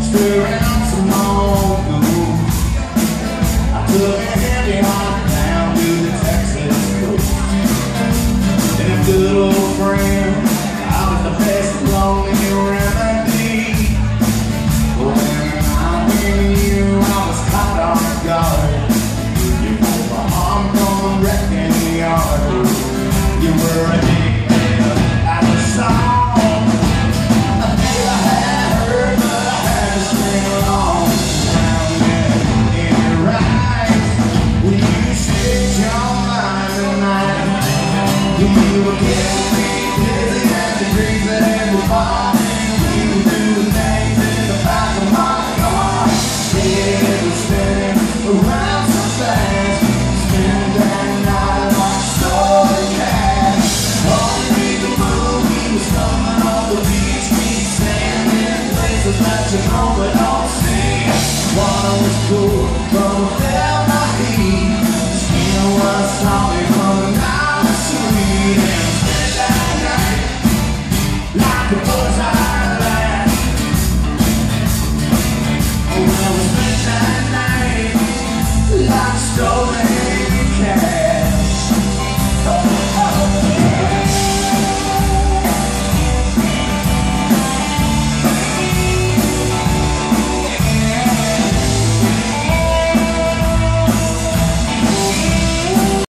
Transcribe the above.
Stirring some more gold. I took a heavy heart down to the Texas coast. And a good old friend, I was the best lonely remedy. When I knew you, I was caught off guard. You were a hard-on wrecking yard. You were a dick at the song. You were getting me dizzy and the dreams that were falling. We were doing things in the back of my car. It was spinning around so fast, spinning that night like stolen cash. Underneath the moon, we were stumbling on the beach. We standing in places that you know but don't see. Water was cool.